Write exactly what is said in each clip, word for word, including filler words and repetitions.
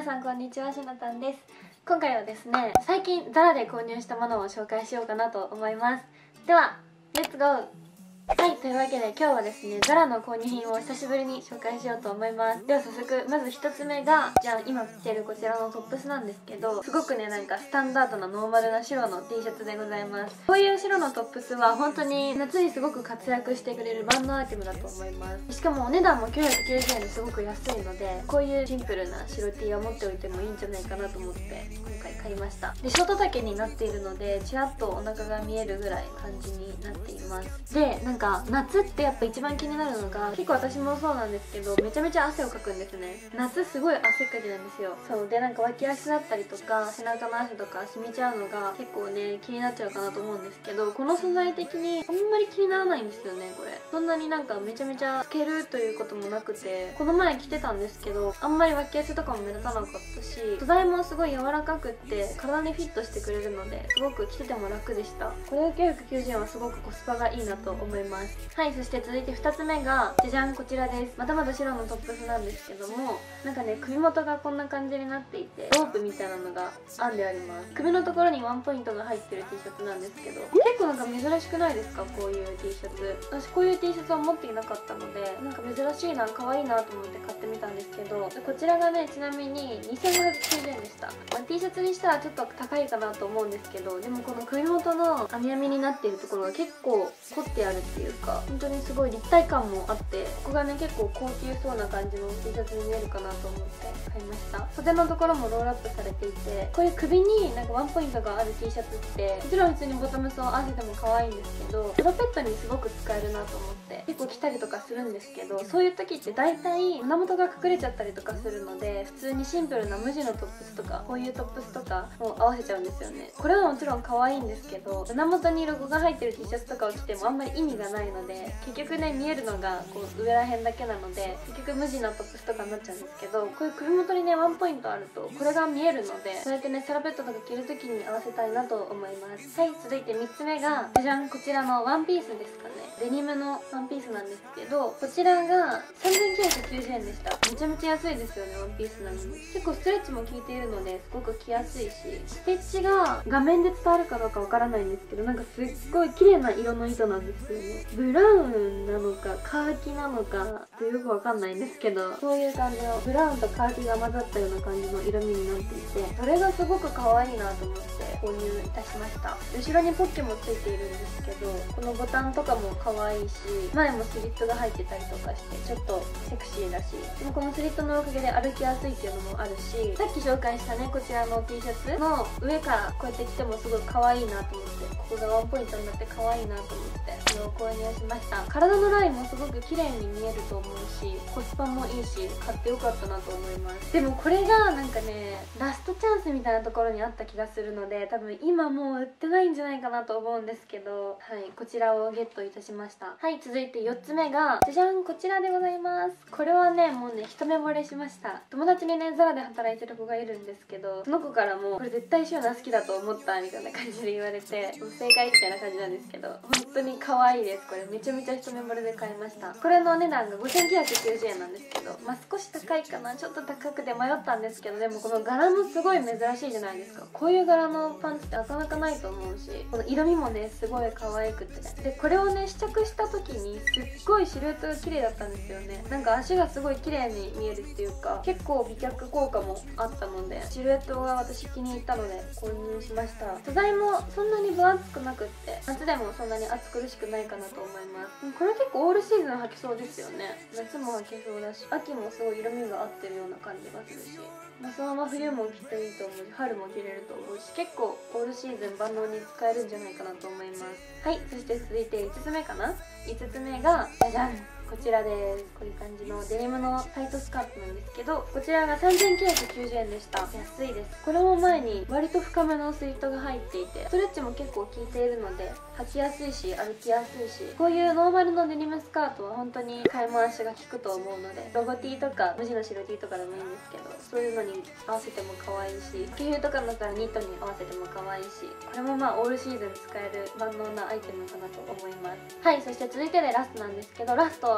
皆さんこんにちは、しなたんです。今回はですね、最近 ザラ で購入したものを紹介しようかなと思います。ではレッツゴー。はい、というわけで今日はですね、ザラ の購入品を久しぶりに紹介しようと思います。では早速、まずひとつめがじゃあ今着てるこちらのトップスなんですけど、すごくね、なんかスタンダードなノーマルな白の T シャツでございます。こういう白のトップスは本当に夏にすごく活躍してくれる万能アイテムだと思います。しかもお値段もきゅうひゃくきゅうじゅうえんですごく安いので、こういうシンプルな白 T を持っておいてもいいんじゃないかなと思って今回買いました。でショート丈になっているので、ちらっとお腹が見えるぐらい感じになっています。でなんか夏ってやっぱ一番気になるのが、結構私もそうなんですけど、めちゃめちゃ汗をかくんですね。夏すごい汗っかきなんですよ。そうで、なんか脇足だったりとか背中の汗とか染みちゃうのが結構ね気になっちゃうかなと思うんですけど、この素材的にあんまり気にならないんですよね。これそんなになんかめちゃめちゃつけるということもなくて、この前着てたんですけどあんまり脇汗とかも目立たなかったし、素材もすごい柔らかくって体にフィットしてくれるので、すごく着てても楽でした。これがきゅうひゃくきゅうじゅうえんはすごくコスパがいいなと思います。はい、そして続いてふたつめがじゃじゃん、こちらです。またまた白のトップスなんですけども、なんかね首元がこんな感じになっていて、ロープみたいなのが編んであります。首のところにワンポイントが入ってる T シャツなんですけど、結構なんか珍しくないですか、こういう T シャツ。私こういう T シャツを持っていなかったので、なんか珍しいな、可愛いなと思って買ってみたんですけど、こちらがねちなみににせんごひゃくきゅうじゅうえんでした。まあ、T シャツにしたらちょっと高いかなと思うんですけど、でもこの首元の編み編みになっているところが結構凝ってあるっていうか、本当にすごい立体感もあって、ここがね結構高級そうな感じの T シャツに見えるかなと思って買いました。袖のところもロールアップされていて、こういう首になんかワンポイントがある T シャツってもちろん普通にボトムスを合わせても可愛いんですけど、プロペットにすごく使えるなと思って結構着たりとかするんですけど、そういう時って大体胸元が隠れちゃったりとかするので、普通にシンプルな無地のトップスとかこういうトップスとかも合わせちゃうんですよね。これはもちろん可愛いんですけど、胸元にロゴが入ってる T シャツとかを着てもあんまり意味がないので、結局ね見えるのがこう上らへんだけなので、結局無地のトップスとかになっちゃうんですけど、こういう首元にねワンポイントあるとこれが見えるので、そうやってねサラペットとか着る時に合わせたいなと思います。はい、続いてみっつめがじゃじゃん、こちらのワンピースですかね。デニムのワンピースなんですけど、こちらがさんぜんきゅうひゃくきゅうじゅうえんでした。めちゃめちゃ安いですよね、ワンピースなのに。結構ストレッチも効いているのですごく着やすいし、ステッチが画面で伝わるかどうかわからないんですけど、なんかすっごい綺麗な色の糸なんですよね。ブラウンなのかカーキなのかってよくわかんないんですけど、そういう感じのブラウンとカーキが混ざったような感じの色味になっていて、それがすごく可愛いなと思って購入いたしました。後ろにポッケもついているんですけど、このボタンとかも可愛いし、前もスリットが入ってたりとかしてちょっとセクシーだし、でもこのスリットのおかげで歩きやすいっていうのもあるし、さっき紹介したねこちらの T シャツの上からこうやって着てもすごい可愛いなと思って、ここがワンポイントになって可愛いなと思ってこれを購入しました。体のラインもすごく綺麗に見えると思うし、コスパもいいし買ってよかったなと思います。でもこれがなんかねラストチャンスみたいなところにあった気がするので、多分今もう売ってないんじゃないかなと思うんですけど、はい、こちらをゲットいたしました。はい、続いてよっつめがじゃじゃん、こちらでございます。これはねもうね一目惚れしました。友達にねザラで働いてる子がいるんですけど、その子からもこれ絶対シューナ好きだと思ったみたいな感じで言われて、正解みたいな感じなんですけど、本当に可愛いです。これめちゃめちゃ一目惚れで買いました。これのお値段がごせんきゅうひゃくきゅうじゅうえんなんですけど、まあ少し高いかな、ちょっと高くて迷ったんですけど、でもこの柄もすごい珍しいじゃないですか。こういう柄のパンツってなかなかないと思うし、この色味もねすごい可愛くて、でこれをね試着した時にすっごいシルエットが綺麗だったんですよね。なんか足がすごい綺麗に見えるっていうか、結構美脚効果もあったのでシルエットが私気に入ったので購入しました。素材もそんなに分厚くなくって、夏でもそんなに暑苦しくないかなと思います。これ結構オールシーズン履けそうですよね。夏も履けそうだし、秋もすごい色味が合ってるような感じがするし、まあ、そのまま冬も着ていいと思うし、春も着れると思うし、結構オールシーズン万能に使えるんじゃないかなと思います。はい、そして続いていつつめかな。いつつめがじゃじゃん、こちらです。こういう感じのデニムのタイトスカートなんですけど、こちらがさんぜんきゅうひゃくきゅうじゅうえんでした。安いです。これも前に割と深めのスリットが入っていて、ストレッチも結構効いているので履きやすいし歩きやすいし、こういうノーマルのデニムスカートは本当に買い回しが効くと思うので、ロゴ T とか無地の白 T とかでもいいんですけど、そういうのに合わせても可愛いし、秋冬とかだったらニットに合わせても可愛いし、これもまあオールシーズン使える万能なアイテムかなと思います。はい、そして続いてでラストなんですけど、ラスト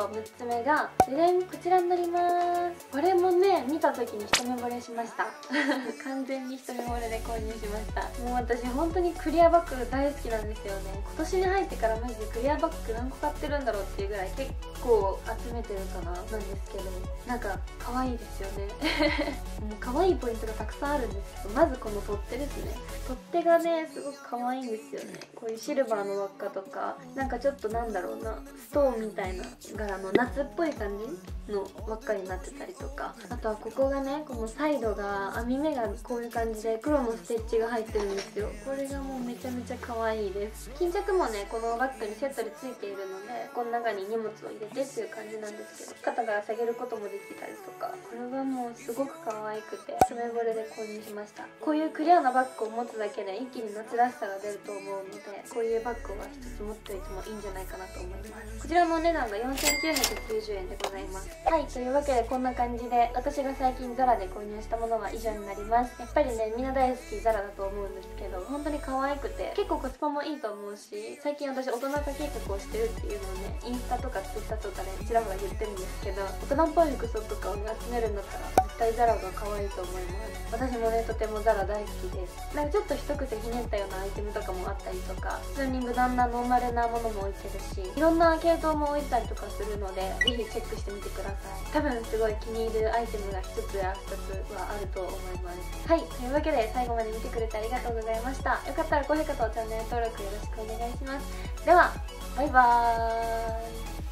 とむっつめがででん、こちらになります。これもね見た時に一目惚れしました完全に一目惚れで購入しました。もう私本当にクリアバッグ大好きなんですよね。今年に入ってからマジでクリアバッグ何個買ってるんだろうっていうぐらい結構集めてるかななんですけど、なんか可愛いですよねもう可愛いポイントがたくさんあるんですけど、まずこの取っ手ですね。取っ手がねすごく可愛いんですよね。こういうシルバーの輪っかとか、なんかちょっとなんだろうな、ストーンみたいな柄の夏っぽい感じの輪っかになってたりとか、あとはここがね、このサイドが網目がこういう感じで黒のステッチが入ってるんですよ。これがもうめちゃめちゃ可愛いです。巾着もねこのバッグにセットでついているので、この中に荷物を入れてっていう感じなんですけど、肩から下げることもできたりとか、これはもうすごく可愛くて一目惚れで購入しました。こういうクリアなバッグを持つだけで一気に夏らしさが出ると思うので、こういうバッグは一つ持っておいてもいいんじゃないかなと思います。こちらのお値段がよんせんきゅうひゃくきゅうじゅうえんでございます。はい、というわけでこんな感じで私が最近ザラで購入したものは以上になります。やっぱりねみんな大好きザラだと思うんですけど、本当に可愛くて結構コスパもいいと思うし、最近私大人化計画をしてるっていうのをねインスタとかツイッターとかでちらほら言ってるんですけど、大人っぽい服装とかをね集めるんだったら絶対ザラが可愛いと思います。私もねとてもザラ大好きです。なんかちょっと一口ひねったようなアイテムとかもあったりとか、普通に無難なノーマルなものも置いてるし、いろんな系統も置いたりとかするのでぜひチェックしてみてください。多分すごい気に入るアイテムがひとつやふたつはあると思います。はい、というわけで最後まで見てくれてありがとうございました。よかったら高評価とチャンネル登録よろしくお願いします。ではバイバーイ。